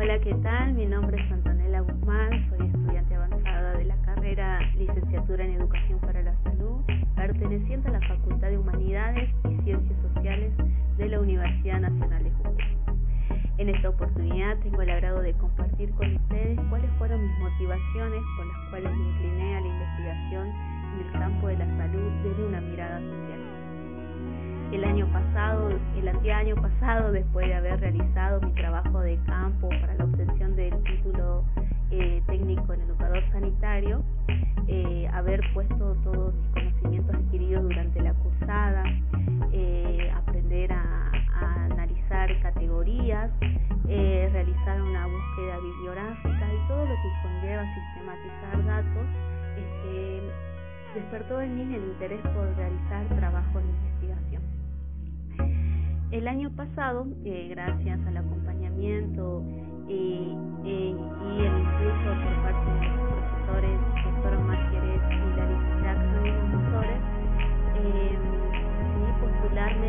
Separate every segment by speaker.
Speaker 1: Hola, ¿qué tal? Mi nombre es Antonella Guzmán, soy estudiante avanzada de la carrera Licenciatura en Educación para la Salud, perteneciente a la Facultad de Humanidades y Ciencias Sociales de la Universidad Nacional de Jujuy. En esta oportunidad tengo el agrado de compartir con ustedes cuáles fueron mis motivaciones por las cuales me incliné a la investigación en el campo de la salud desde una mirada social. El anteaño pasado, después de haber realizado mi trabajo de campo para la obtención del título técnico en educador sanitario, haber puesto todos mis conocimientos adquiridos durante la cursada, aprender a analizar categorías, realizar una búsqueda bibliográfica y todo lo que conlleva sistematizar datos, despertó en mí el interés por realizar trabajo de investigación. El año pasado, gracias al acompañamiento y el impulso por parte de los profesores, doctora Omar Jerez y la licenciada Carolina Motores, decidí postularme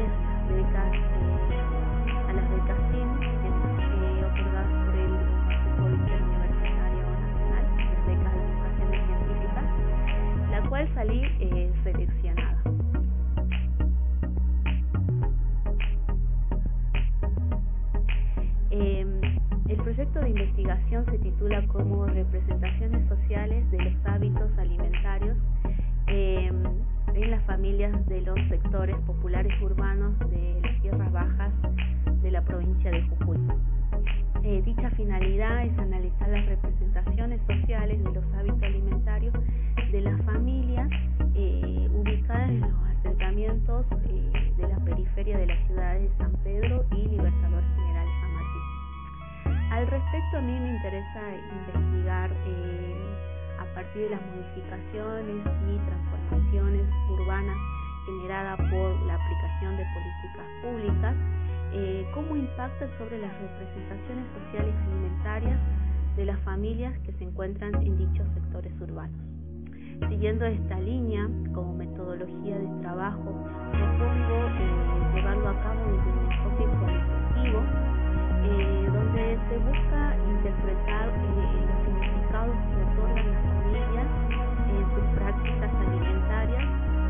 Speaker 1: a las becas SIN, otorgadas por el Consejo Interuniversitario Nacional, las becas de educación científica, la cual salí seleccionada. El proyecto de investigación se titula como Representaciones sociales de los hábitos alimentarios en las familias de los sectores populares urbanos de las tierras bajas de la provincia de Jujuy. Dicha finalidad es analizar las representaciones sociales de los hábitos alimentarios de las familias ubicadas en los asentamientos de la periferia de las ciudades de San Pedro y Libertador General San Martín. Al respecto, a mí me interesa investigar a partir de las modificaciones y transformaciones urbanas generadas por la aplicación de políticas públicas, cómo impacta sobre las representaciones sociales alimentarias de las familias que se encuentran en dichos sectores urbanos. Siguiendo esta línea, como metodología de trabajo, propongo llevarlo a cabo desde un enfoque cualitativo, donde se busca interpretar los significados que otorgan las familias en sus prácticas alimentarias,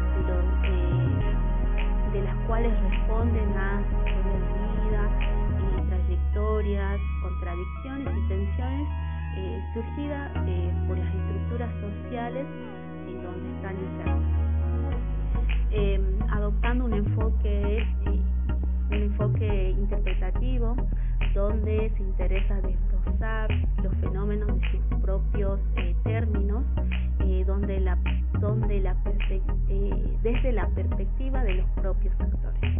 Speaker 1: de las cuales responden a historias de vida, trayectorias, contradicciones y tensiones surgidas por las estructuras sociales donde están insertas, adoptando un enfoque interpretativo donde se interesa desglosar los fenómenos de sus propios términos, desde la perspectiva de los propios actores.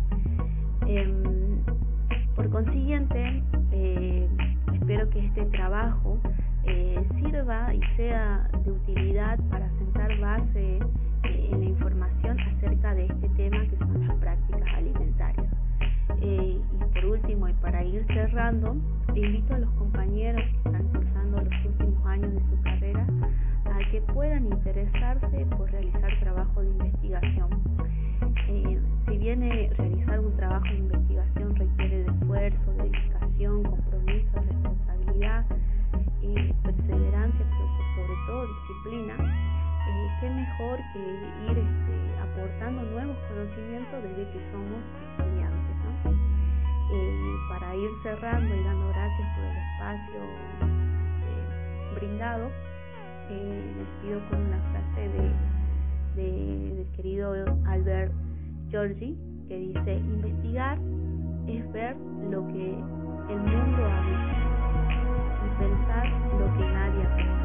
Speaker 1: Por consiguiente, espero que este trabajo sirva y sea de utilidad para sentar base en la información acerca de este tema que son las prácticas alimentarias. Y por último, y para ir cerrando, invito a los compañeros que están cursando los últimos años de su carrera a que puedan interesarse por realizar trabajo de investigación. Si bien realizar un trabajo de investigación requiere de esfuerzo, dedicación, compromiso, responsabilidad, perseverancia, pero sobre todo disciplina, qué mejor que ir aportando nuevos conocimientos desde que somos estudiantes, ¿no? Para ir cerrando y dando gracias por el espacio brindado, me despido con una frase del querido Albert Giorgi, que dice: investigar es ver lo que el mundo ha visto y pensar lo que nadie ha pensado.